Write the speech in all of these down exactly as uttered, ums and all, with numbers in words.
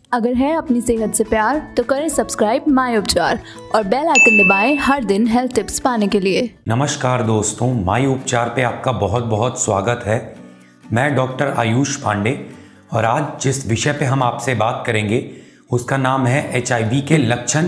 अगर है अपनी सेहत से प्यार तो करें सब्सक्राइब माय उपचार और बेल आइकन दबाएं हर दिन हेल्थ टिप्स पाने के लिए। नमस्कार दोस्तों, माय उपचार पे आपका बहुत बहुत स्वागत है। मैं डॉक्टर आयुष पांडे और आज जिस विषय पे हम आपसे बात करेंगे उसका नाम है एच आई वी के लक्षण।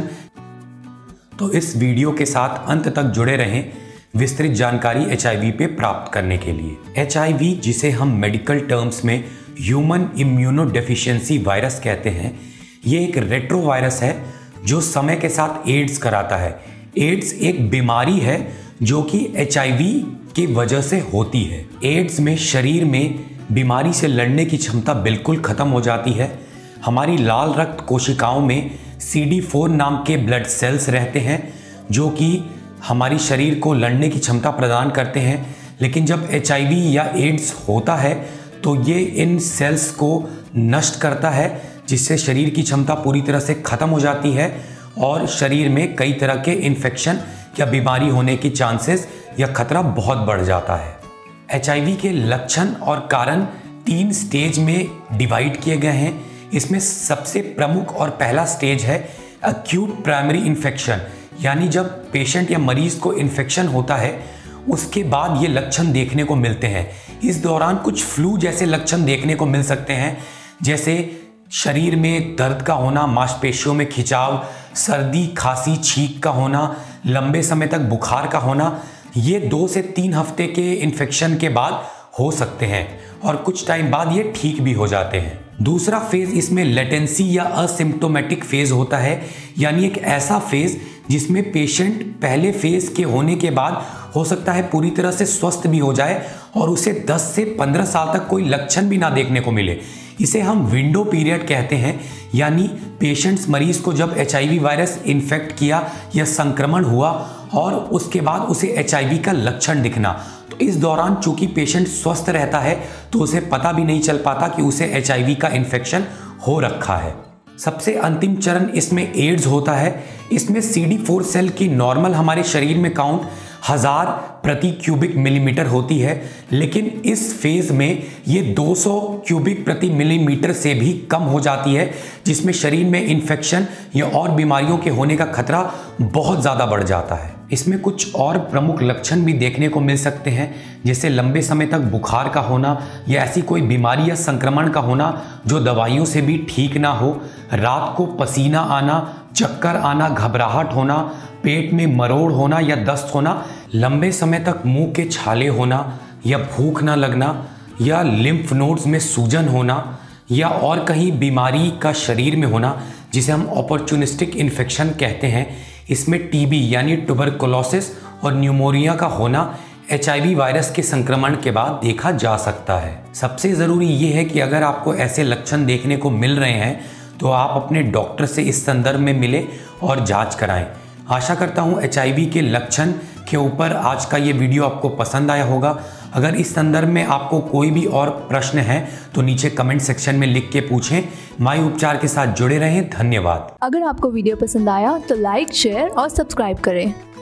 तो इस वीडियो के साथ अंत तक जुड़े रहें विस्तृत जानकारी एच आई वी पे प्राप्त करने के लिए। एच आई वी, जिसे हम मेडिकल टर्म्स में ह्यूमन इम्यूनोडेफिशिएंसी वायरस कहते हैं, ये एक रेट्रोवायरस है जो समय के साथ एड्स कराता है। एड्स एक बीमारी है जो कि एच आई वी की वजह से होती है। एड्स में शरीर में बीमारी से लड़ने की क्षमता बिल्कुल खत्म हो जाती है। हमारी लाल रक्त कोशिकाओं में सी डी फोर नाम के ब्लड सेल्स रहते हैं जो कि हमारी शरीर को लड़ने की क्षमता प्रदान करते हैं। लेकिन जब एच आई वी या एड्स होता है तो ये इन सेल्स को नष्ट करता है, जिससे शरीर की क्षमता पूरी तरह से ख़त्म हो जाती है और शरीर में कई तरह के इन्फेक्शन या बीमारी होने की चांसेस या खतरा बहुत बढ़ जाता है। एच आई वी के लक्षण और कारण तीन स्टेज में डिवाइड किए गए हैं। इसमें सबसे प्रमुख और पहला स्टेज है एक्यूट प्राइमरी इन्फेक्शन, यानी जब पेशेंट या मरीज को इन्फेक्शन होता है उसके बाद ये लक्षण देखने को मिलते हैं। इस दौरान कुछ फ्लू जैसे लक्षण देखने को मिल सकते हैं, जैसे शरीर में दर्द का होना, मांसपेशियों में खिंचाव, सर्दी, खांसी, छींक का होना, लंबे समय तक बुखार का होना। ये दो से तीन हफ्ते के इन्फेक्शन के बाद हो सकते हैं और कुछ टाइम बाद ये ठीक भी हो जाते हैं। दूसरा फेज इसमें लेटेंसी या असिम्प्टोमेटिक फेज होता है, यानी एक ऐसा फेज जिसमें पेशेंट पहले फेज के होने के बाद हो सकता है पूरी तरह से स्वस्थ भी हो जाए और उसे दस से पंद्रह साल तक कोई लक्षण भी ना देखने को मिले। इसे हम विंडो पीरियड कहते हैं, यानी पेशेंट्स मरीज को जब H I V virus infect किया या संक्रमण हुआ और उसके बाद उसे एच आई वी का लक्षण दिखना। तो इस दौरान चूंकि पेशेंट स्वस्थ रहता है तो उसे पता भी नहीं चल पाता कि उसे एच आई वी का इन्फेक्शन हो रखा है। सबसे अंतिम चरण इसमें एड्स होता है। इसमें सी डी फोर सेल की नॉर्मल हमारे शरीर में काउंट हजार प्रति क्यूबिक मिलीमीटर होती है, लेकिन इस फेज में ये दो सौ क्यूबिक प्रति मिलीमीटर से भी कम हो जाती है, जिसमें शरीर में इन्फेक्शन या और बीमारियों के होने का खतरा बहुत ज़्यादा बढ़ जाता है। इसमें कुछ और प्रमुख लक्षण भी देखने को मिल सकते हैं, जैसे लंबे समय तक बुखार का होना या ऐसी कोई बीमारी या संक्रमण का होना जो दवाइयों से भी ठीक ना हो, रात को पसीना आना, चक्कर आना, घबराहट होना, पेट में मरोड़ होना या दस्त होना, लंबे समय तक मुंह के छाले होना या भूख ना लगना, या लिम्फ नोड्स में सूजन होना, या और कहीं बीमारी का शरीर में होना जिसे हम अपॉर्चुनिस्टिक इन्फेक्शन कहते हैं। इसमें टी बी यानी ट्यूबरकुलोसिस और न्यूमोनिया का होना एच आई वी वायरस के संक्रमण के बाद देखा जा सकता है। सबसे ज़रूरी ये है कि अगर आपको ऐसे लक्षण देखने को मिल रहे हैं तो आप अपने डॉक्टर से इस संदर्भ में मिलें और जांच कराएं। आशा करता हूं एच आई वी के लक्षण के ऊपर आज का ये वीडियो आपको पसंद आया होगा। अगर इस संदर्भ में आपको कोई भी और प्रश्न है तो नीचे कमेंट सेक्शन में लिख के पूछें। माय उपचार के साथ जुड़े रहें। धन्यवाद। अगर आपको वीडियो पसंद आया तो लाइक, शेयर और सब्सक्राइब करें।